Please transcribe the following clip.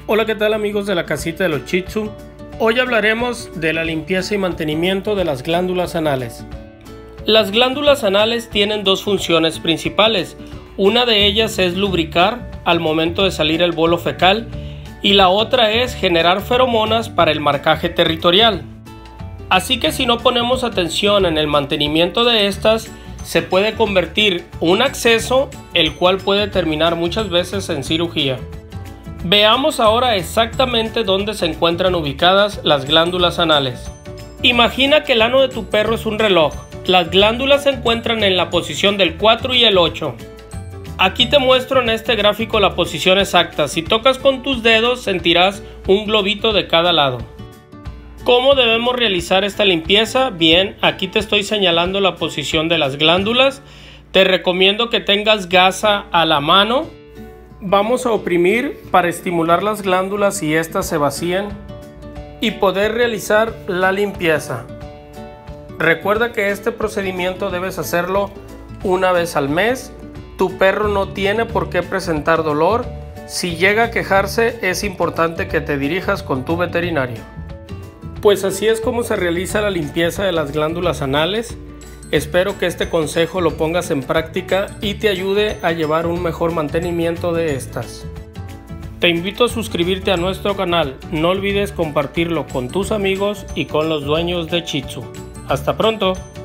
Hola, ¿qué tal amigos de la casita de los Shih Tzu? Hoy hablaremos de la limpieza y mantenimiento de las glándulas anales. Las glándulas anales tienen dos funciones principales. Una de ellas es lubricar al momento de salir el bolo fecal y la otra es generar feromonas para el marcaje territorial. Así que si no ponemos atención en el mantenimiento de estas, se puede convertir un absceso, el cual puede terminar muchas veces en cirugía. Veamos ahora exactamente dónde se encuentran ubicadas las glándulas anales. Imagina que el ano de tu perro es un reloj. Las glándulas se encuentran en la posición del 4 y el 8. Aquí te muestro en este gráfico la posición exacta. Si tocas con tus dedos sentirás un globito de cada lado. ¿Cómo debemos realizar esta limpieza? Bien, aquí te estoy señalando la posición de las glándulas. Te recomiendo que tengas gasa a la mano. Vamos a oprimir para estimular las glándulas y éstas se vacíen y poder realizar la limpieza. Recuerda que este procedimiento debes hacerlo una vez al mes. Tu perro no tiene por qué presentar dolor. Si llega a quejarse, es importante que te dirijas con tu veterinario. Pues así es como se realiza la limpieza de las glándulas anales. Espero que este consejo lo pongas en práctica y te ayude a llevar un mejor mantenimiento de estas. Te invito a suscribirte a nuestro canal. No olvides compartirlo con tus amigos y con los dueños de Shih Tzu. ¡Hasta pronto!